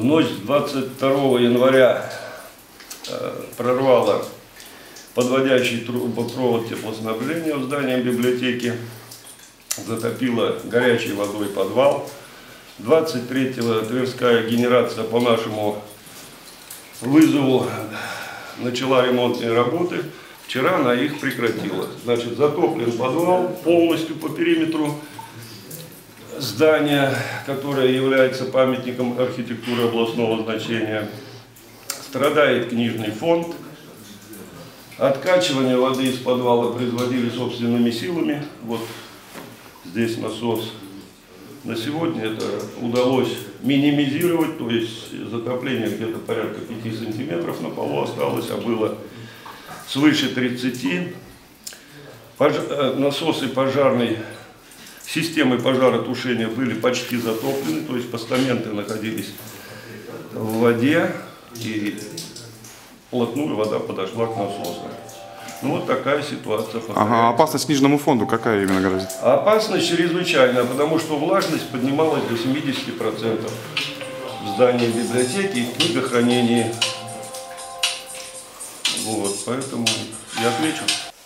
ночь с 22 января прорвало подводящий трубопровод теплоснабжения в здании библиотеки, затопило горячей водой подвал. 23-го Тверская генерация по нашему вызову начала ремонтные работы. Вчера она их прекратила. Значит, затоплен подвал полностью по периметру здания, которое является памятником архитектуры областного значения. Страдает книжный фонд. Откачивание воды из подвала производили собственными силами. Вот здесь насос. На сегодня это удалось минимизировать, то есть затопление где-то порядка 5 сантиметров на полу осталось, а было свыше 30. Насосы пожарной системы пожаротушения были почти затоплены, то есть постаменты находились в воде, и вплотную вода подошла к насосам. Ну вот такая ситуация. Ага, опасность книжному фонду какая именно грозит? Опасность чрезвычайная, потому что влажность поднималась до 70% в здании библиотеки и в книгохранении. Вот, поэтому я отвечу.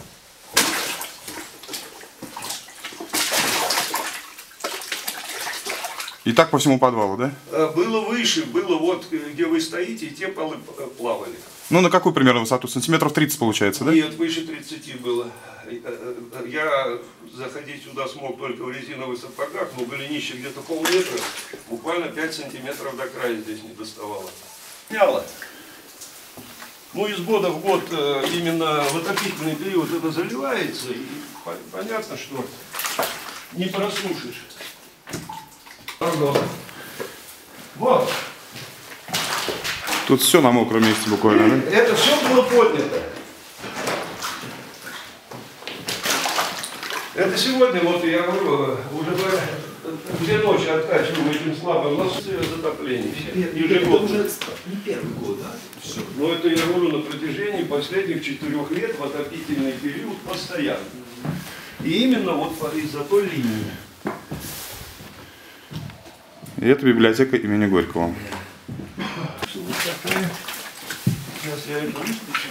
И так по всему подвалу, да? Было выше, было вот, где вы стоите, и те полы плавали. Ну, на какую примерно высоту? Сантиметров 30 получается, да? Нет, выше 30 было. Я заходить сюда смог только в резиновых сапогах, но голенище где-то полметра, буквально 5 сантиметров до края здесь не доставало. Сняло. Ну, из года в год именно в отопительный период это заливается, и понятно, что не просушишь. Пардон. Вот. Тут все на мокром месте буквально, да? Это все было поднято. Это сегодня, вот я говорю, уже 2 ночи откачиваем этим слабым насосом затопления. Это уже не первый год, да? Все. Но это я говорю на протяжении последних 4 лет в отопительный период постоянно. И именно вот из-за той линии. И это библиотека имени Горького. Сейчас я это выключу.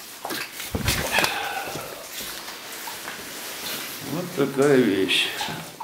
Вот такая вещь.